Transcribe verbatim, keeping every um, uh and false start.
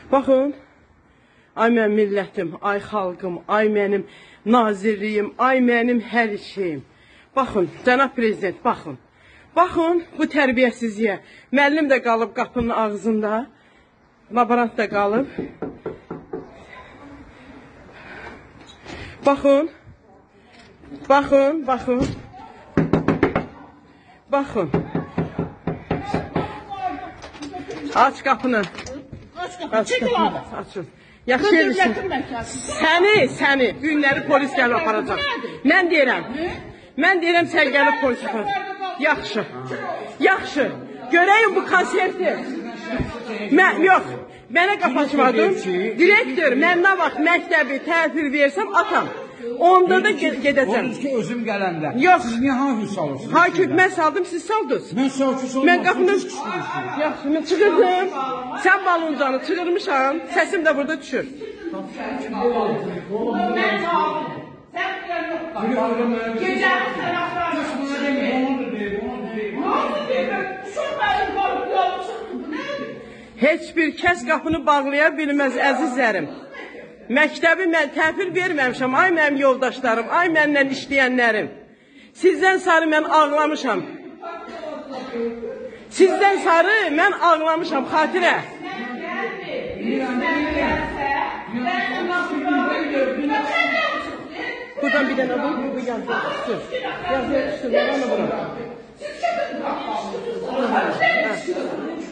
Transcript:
Baxın, ay mənim millətim, ay xalqım, ay mənim nazirliyim, ay mənim hər şeyim. Baxın, cənab prezident, baxın. Baxın bu tərbiyəsizliyə. Müəllim də qalıb qapının ağzında, laborant da qalıb. Baxın, baxın, baxın. Baxın. Aç qapını. Aç qapını, çəkil abi. Açın. Yaxşı yerlisin. Səni, səni günləri polis gəlib aparacaq. Mən deyirəm. Mən deyirəm sən gəlib polis aparacaq. Yaxşı. Yaxşı. Görəyim bu konserti. Mən, yox. Mənə qapı açmadım. Direktor, mən nə vaxt məktəbi təhvil versəm atam. Onda da gedəcəm. Odur ki, özüm gələndə. Yox. Siz niyə hafif salırsınız? Hakik, mən saldım, siz saldınız. Mən salçı saldım. Mən qapını... Yaxşı, mən çıxırdım. Sən baloncanı çıxırmışam. Səsim də burada düşür. Gecənin tərəfləri. Heç bir kəs qapını bağlaya bilməz, əzizlərim. Məktəbi mən təhvil verməmişəm, ay mənim yoldaşlarım, ay mənlə işləyənlərim. Sizdən sarı mən ağlamışam. Sizdən sarı mən ağlamışam, xatirə. Buradan bir dənə bu, bu yazı düşsün. Yazı düşsün, bana bura.